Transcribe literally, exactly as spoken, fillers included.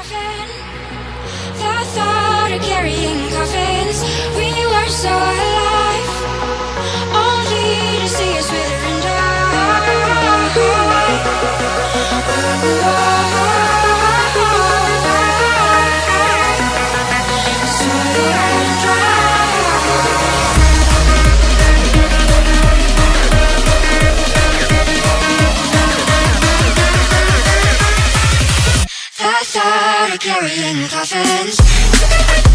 coffin. The thought of carrying coffins. We were so alive, only to see us wither and die. Soiled and dry. The thought of carrying coffins.